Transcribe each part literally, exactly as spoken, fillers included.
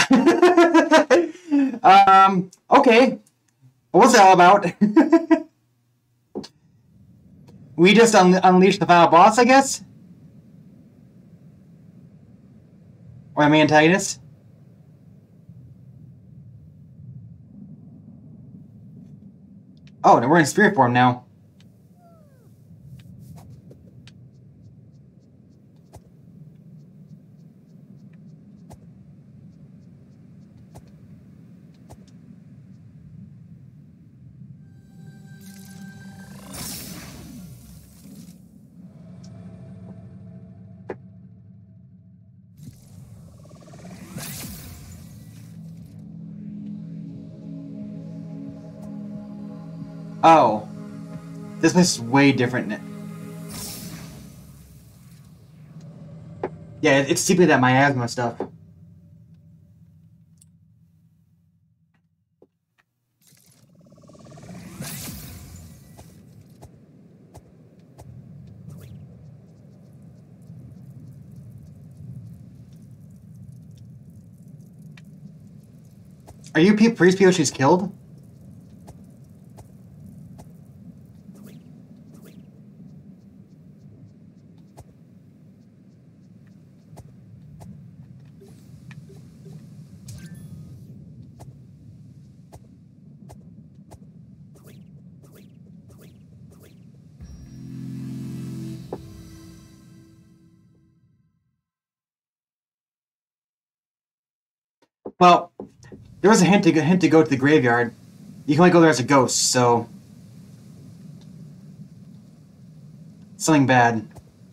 um, okay. What's that all about? We just un unleashed the final boss, I guess? Or the main antagonist? Oh, we're in spirit form now. Oh. This place is way different. Yeah, it's simply that miasma stuff. Are you P priest people she's killed? Well, there was a hint to go, hint to go to the graveyard. You can only go there as a ghost, so something bad.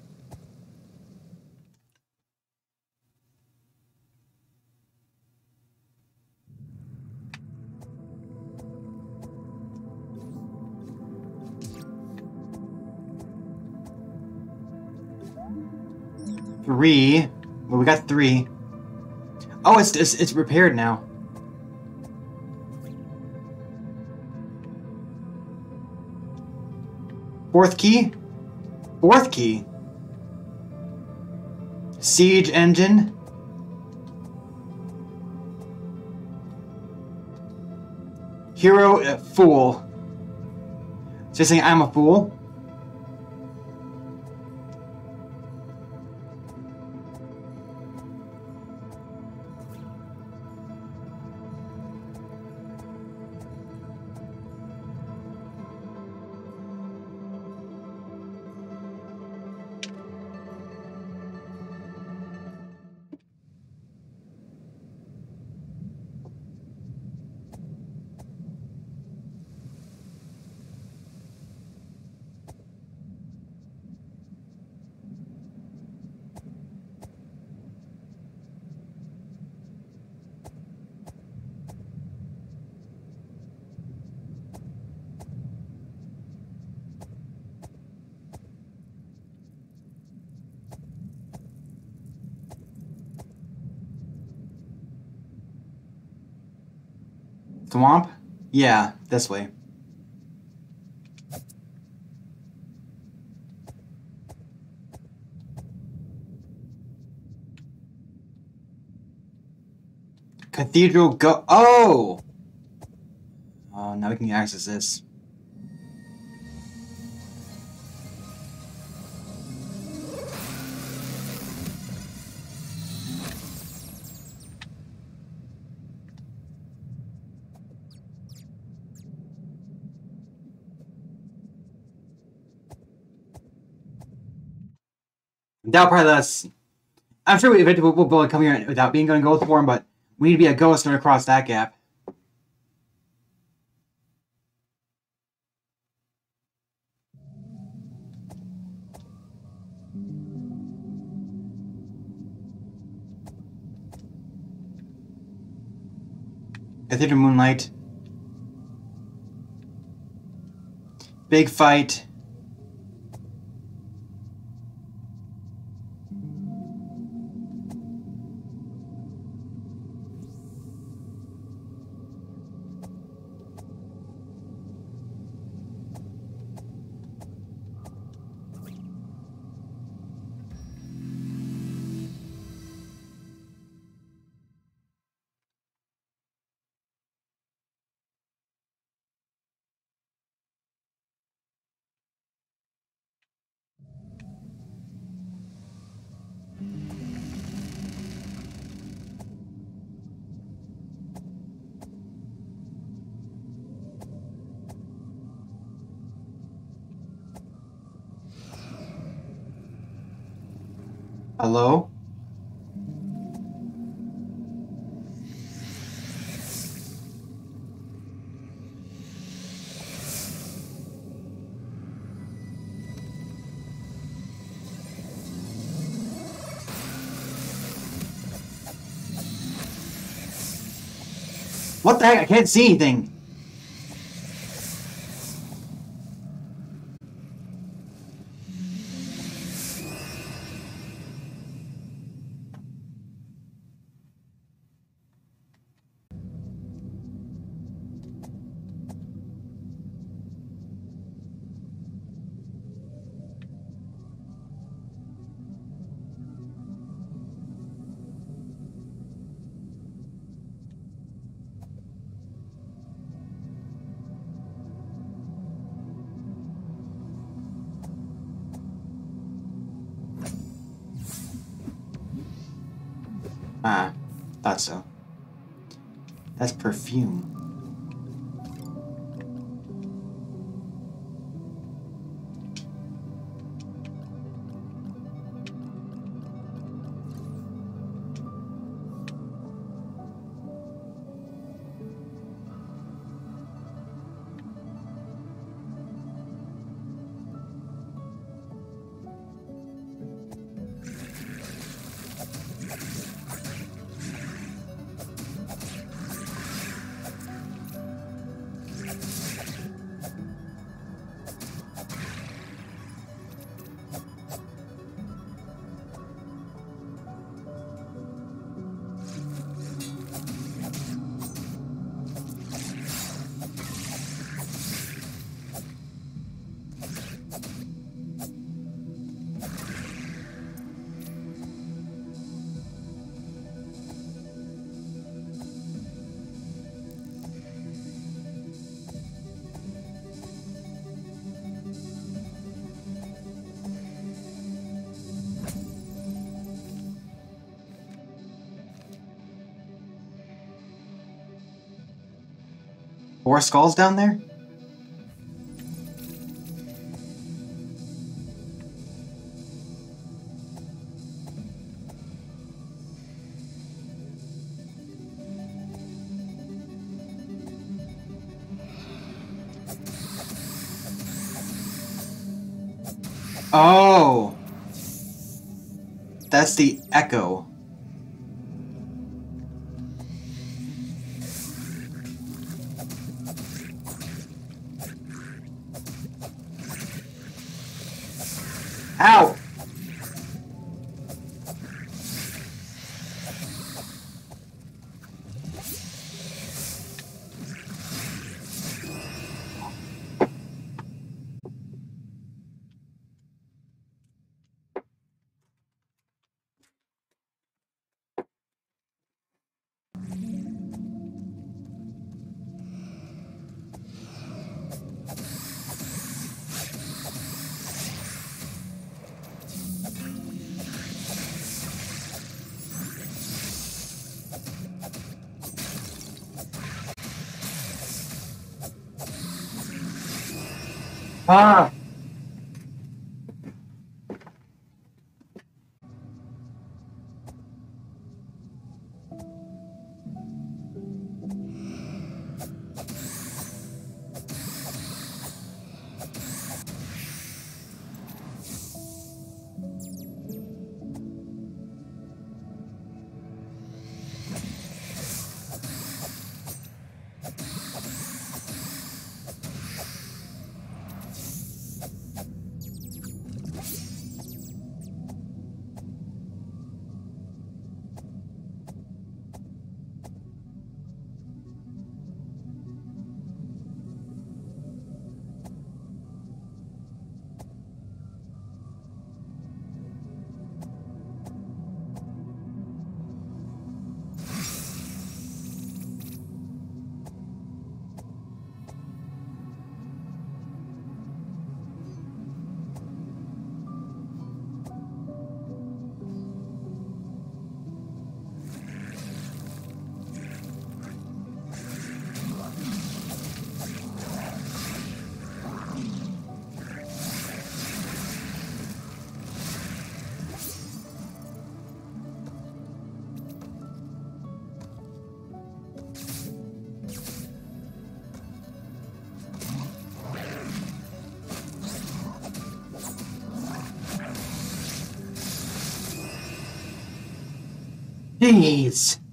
Three. Well, we got three. Oh, it's it's, it's repaired now. Fourth key? Fourth key. Siege engine. Hero uh, fool. So you're saying I'm a fool? Swamp? Yeah, this way. Cathedral go- Oh! Oh, now we can access this. That'll probably let us... I'm sure we eventually will be able to come here without being in ghost form, but we need to be a ghost in order to cross that gap. Cathedral Moonlight. Big fight. Hello? What the heck? I can't see anything. Ah, thought so. That's perfume. Four skulls down there? Oh! That's the echo. Ow! Ah! Jeez.